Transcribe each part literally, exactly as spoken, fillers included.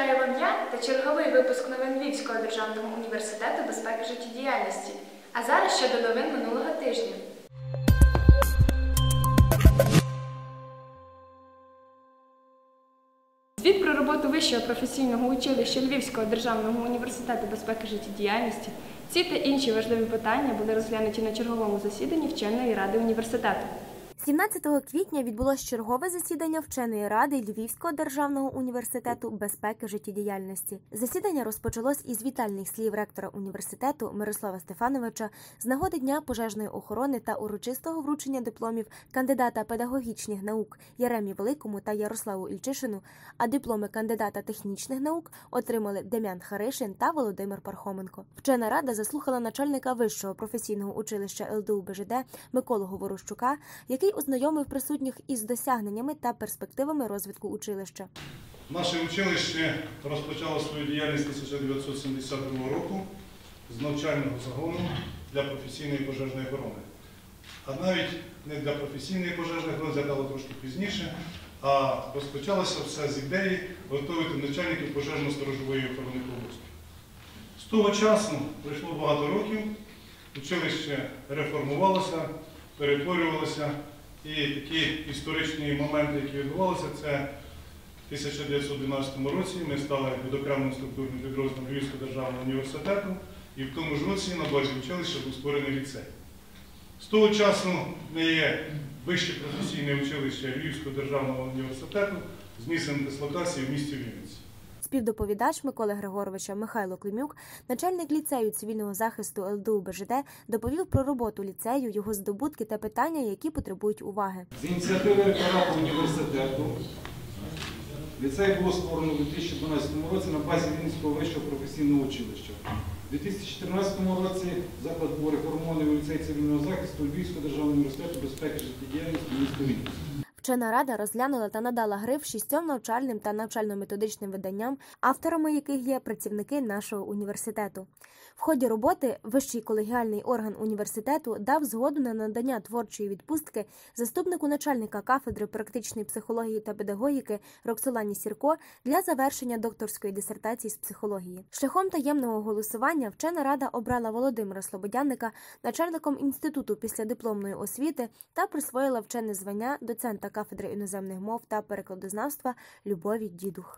бажаю вам я та черговий випуск новин Львівського державного університету безпеки життєдіяльності. А зараз щодо новин минулого тижня. Звіт про роботу Вищого професійного училища Львівського державного університету безпеки життєдіяльності. Ці та інші важливі питання були розглянуті на черговому засіданні вченої ради університету. сімнадцятого квітня відбулось чергове засідання вченої ради Львівського державного університету безпеки життєдіяльності. Засідання розпочалось із вітальних слів ректора університету Мирослава Стефановича з нагоди Дня пожежної охорони та урочистого вручення дипломів кандидата педагогічних наук Яремі Великому та Ярославу Ільчишину, а дипломи кандидата технічних наук отримали Дем'ян Харишин та Володимир Пархоменко. Вчена рада заслухала начальника Вищого професійного училища ел де у бе же де Миколу Говорущука, який ознайомив присутніх із досягненнями та перспективами розвитку училища. Наше училище розпочало свою діяльність тисяча дев'ятсот сімдесят другого року з навчального загону для професійної пожежної охорони. А навіть не для професійної пожежної охорони, згадало трошки пізніше, а розпочалося все з ідеї готувати начальників пожежно-сторожової охорони області. З того часу пройшло багато років, училище реформувалося, перетворювалося, і такі історичні моменти, які відбувалися, це в тисяча дев'ятсот дванадцятому році ми стали відокремленим структурним підрозділом Львівського державного університету, і в тому ж році на базі училища був створений ліцей. З того часу ми є Вище професійне училище Львівського державного університету з місцем дислокації в місті Вінниці. Співдоповідач Миколи Григоровича Михайло Климюк, начальник ліцею цивільного захисту ел де у бе же де, доповів про роботу ліцею, його здобутки та питання, які потребують уваги. З ініціативи ректорату університету ліцей було створено у дві тисячі дванадцятому році на базі Вінницького вищого професійного училища. У дві тисячі чотирнадцятому році заклад був реформований у ліцей цивільного захисту Львівського державного університету безпеки життєдіяльності міста Вінниці. Вчена рада розглянула та надала гриф шістьом навчальним та навчально-методичним виданням, авторами яких є працівники нашого університету. В ході роботи вищий колегіальний орган університету дав згоду на надання творчої відпустки заступнику начальника кафедри практичної психології та педагогіки Роксолані Сірко для завершення докторської дисертації з психології. Шляхом таємного голосування вчена рада обрала Володимира Слободяника начальником інституту післядипломної освіти та присвоїла вчене звання доцента кафедри іноземних мов та перекладознавства Любові Дідух.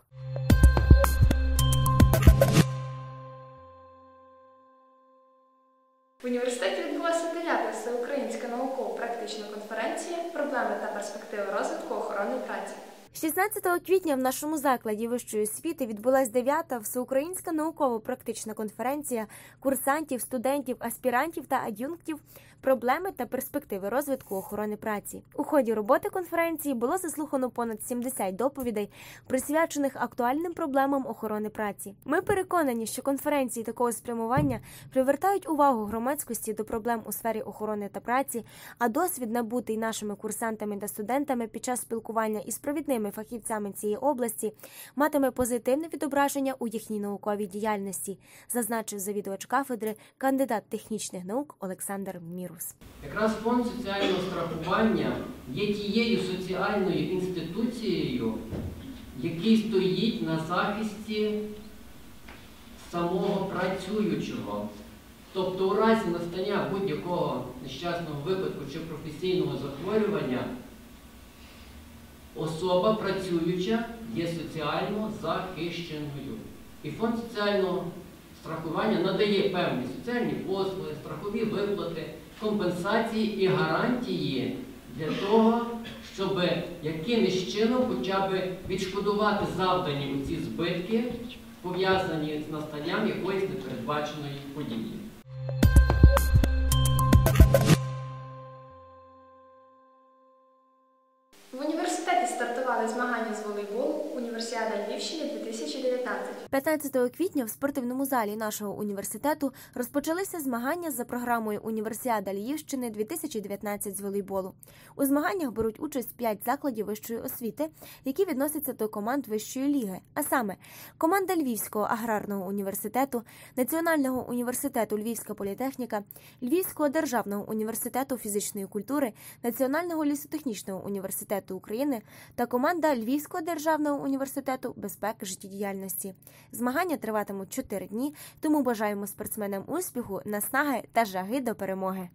В університеті відбулася дев'ята всеукраїнська науково-практична конференція «Проблеми та перспективи розвитку охорони праці». шістнадцятого квітня в нашому закладі вищої освіти відбулася дев'ята всеукраїнська науково-практична конференція курсантів, студентів, аспірантів та ад'юнктів «Проблеми та перспективи розвитку охорони праці». У ході роботи конференції було заслухано понад сімдесят доповідей, присвячених актуальним проблемам охорони праці. Ми переконані, що конференції такого спрямування привертають увагу громадськості до проблем у сфері охорони та праці, а досвід, набутий нашими курсантами та студентами під час спілкування із провідними фахівцями цієї області, матиме позитивне відображення у їхній науковій діяльності, зазначив завідувач кафедри, кандидат технічних наук Олександр Мірус. Якраз фонд соціального страхування є тією соціальною інституцією, який стоїть на захисті самого працюючого. Тобто у разі настання будь-якого нещасного випадку чи професійного захворювання особа працююча є соціально захищеною. І фонд соціального страхування надає певні соціальні послуги, страхові виплати, компенсації і гарантії для того, щоб якимось чином хоча б відшкодувати завдані ці збитки, пов'язані з настанням якоїсь непередбаченої події. В університеті стартували змагання з волейболу «Універсіада Львівщини дві тисячі дев'ятнадцять». п'ятнадцятого квітня в спортивному залі нашого університету розпочалися змагання за програмою «Універсіада Львівщини дві тисячі дев'ятнадцять» з волейболу. У змаганнях беруть участь п'ять закладів вищої освіти, які відносяться до команд вищої ліги, а саме команда Львівського аграрного університету, Національного університету Львівська політехніка, Львівського державного університету фізичної культури, Національного лісотехнічного університету України та команда Львівського державного університету університету безпеки життєдіяльності. Змагання триватимуть чотири дні, тому бажаємо спортсменам успіху, наснаги та жаги до перемоги.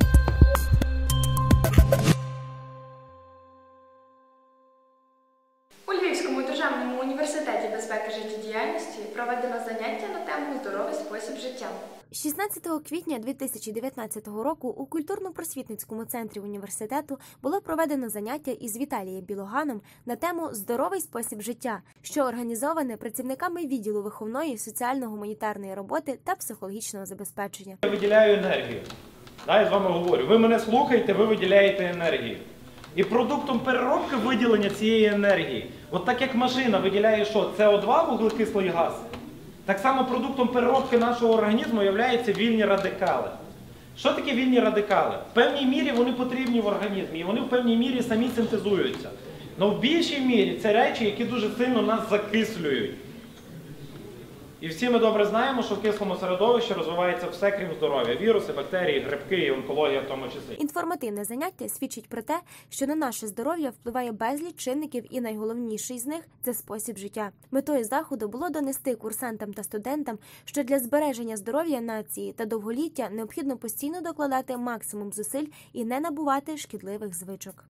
У Львівському державному університеті безпеки життєдіяльності проведено заняття на тему «Здоровий спосіб життя». шістнадцятого квітня дві тисячі дев'ятнадцятого року у культурно-просвітницькому центрі університету було проведено заняття із Віталієм Білоганом на тему «Здоровий спосіб життя», що організоване працівниками відділу виховної, соціально-гуманітарної роботи та психологічного забезпечення. Я виділяю енергію. Да, я з вами говорю. Ви мене слухаєте, ви виділяєте енергію. І продуктом переробки виділення цієї енергії, от так як машина виділяє що? С О два, вуглекислий газ, так само продуктом переробки нашого організму є вільні радикали. Що таке вільні радикали? В певній мірі вони потрібні в організмі, і вони в певній мірі самі синтезуються. Але в більшій мірі це речі, які дуже сильно нас закислюють. І всі ми добре знаємо, що в кислому середовищі розвивається все, крім здоров'я. Віруси, бактерії, грибки і онкологія в тому числі. Інформативне заняття свідчить про те, що на наше здоров'я впливає безліч чинників, і найголовніший з них – це спосіб життя. Метою заходу було донести курсантам та студентам, що для збереження здоров'я нації та довголіття необхідно постійно докладати максимум зусиль і не набувати шкідливих звичок.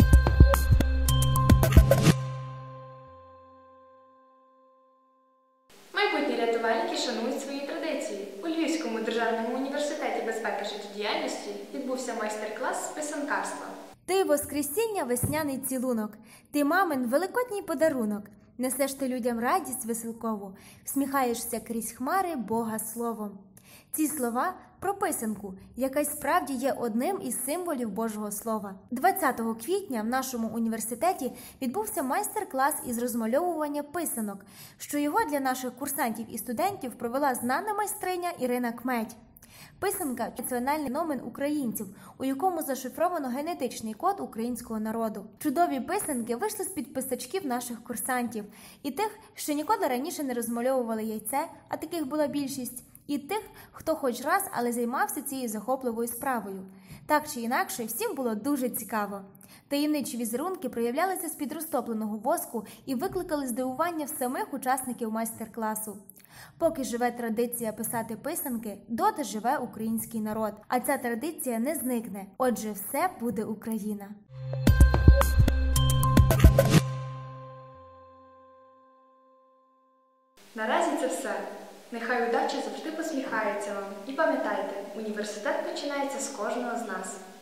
Майбутні рятувальники шанують свої традиції. У Львівському державному університеті безпеки життєдіяльності відбувся майстер-клас з писанкарства. Ти воскресіння весняний цілунок, ти мамин великодній подарунок. Несеш ти людям радість веселкову, всміхаєшся крізь хмари Бога словом. Ці слова про писанку, яка й справді є одним із символів Божого Слова. двадцятого квітня в нашому університеті відбувся майстер-клас із розмальовування писанок, що його для наших курсантів і студентів провела знана майстриня Ірина Кметь. Писанка – національний номен українців, у якому зашифровано генетичний код українського народу. Чудові писанки вийшли з-під писачків наших курсантів. І тих, що ніколи раніше не розмальовували яйце, а таких була більшість, і тих, хто хоч раз, але займався цією захопливою справою. Так чи інакше, всім було дуже цікаво. Таємничі візерунки проявлялися з-під розтопленого воску і викликали здивування в самих учасників майстер-класу. Поки живе традиція писати писанки, доти живе український народ. А ця традиція не зникне. Отже, все буде Україна. Наразі це все. Нехай удача завжди посміхається вам. І пам'ятайте, університет починається з кожного з нас.